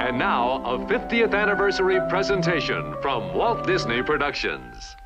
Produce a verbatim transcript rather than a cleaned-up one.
And now, a fiftieth anniversary presentation from Walt Disney Productions.